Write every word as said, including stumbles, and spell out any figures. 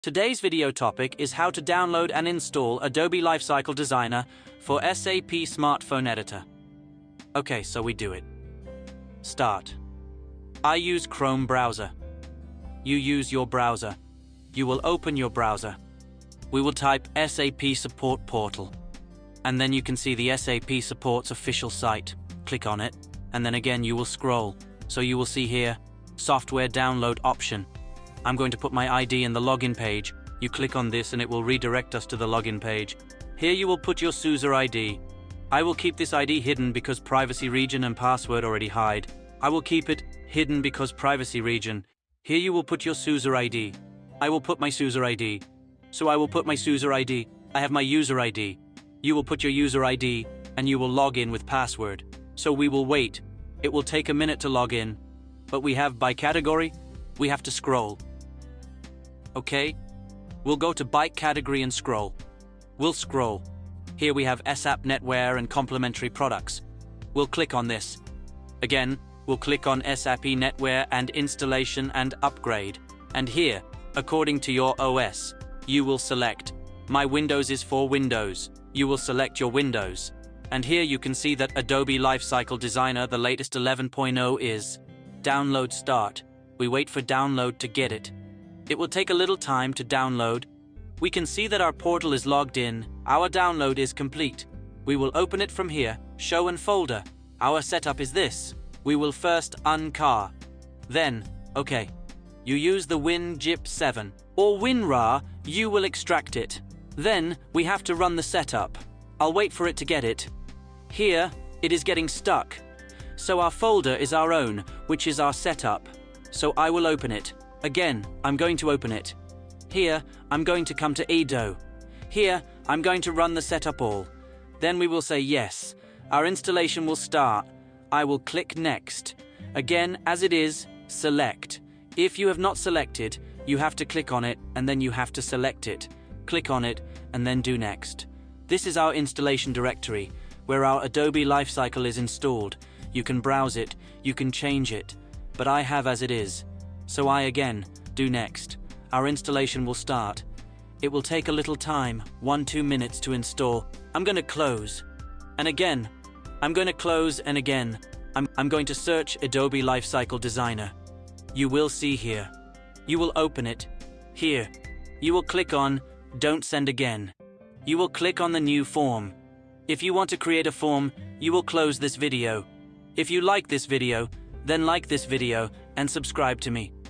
Today's video topic is how to download and install Adobe LiveCycle Designer for S A P Smartphone Editor. Okay, so we do it. Start. I use Chrome browser. You use your browser. You will open your browser. We will type S A P Support Portal. And then you can see the S A P Support's official site. Click on it, and then again you will scroll. So you will see here, Software Download option. I'm going to put my I D in the login page. You click on this and it will redirect us to the login page. Here you will put your user I D. I will keep this I D hidden because privacy region and password already hide. I will keep it hidden because privacy region. Here you will put your user I D. I will put my user I D. So I will put my user I D. I have my user I D. You will put your user I D and you will log in with password. So we will wait. It will take a minute to log in. But we have by category, we have to scroll. Okay, we'll go to bike category and scroll. We'll scroll. Here we have S A P NetWare and complementary products. We'll click on this. Again, we'll click on S A P NetWare and installation and upgrade. And here, according to your O S, you will select. My Windows is for Windows. You will select your Windows. And here you can see that Adobe LiveCycle Designer, the latest eleven point oh is. Download start. We wait for download to get it. It will take a little time to download. We can see that our portal is logged in. Our download is complete. We will open it from here, show and folder. Our setup is this. We will first un-car. Then, okay, you use the Win G I P seven or WinRAR, you will extract it. Then we have to run the setup. I'll wait for it to get it. Here, it is getting stuck. So our folder is our own, which is our setup. So I will open it. Again, I'm going to open it. Here, I'm going to come to Edo. Here, I'm going to run the setup all. Then we will say yes. Our installation will start. I will click next. Again, as it is, select. If you have not selected, you have to click on it and then you have to select it. Click on it and then do next. This is our installation directory, where our Adobe LiveCycle is installed. You can browse it, you can change it, but I have as it is. So I again do next. Our installation will start. It will take a little time, one, two minutes to install. I'm going to close. And again, I'm going to close and again. I'm, I'm going to search Adobe LiveCycle Designer. You will see here. You will open it. Here. You will click on Don't Send Again. You will click on the new form. If you want to create a form, you will close this video. If you like this video, then like this video and subscribe to me.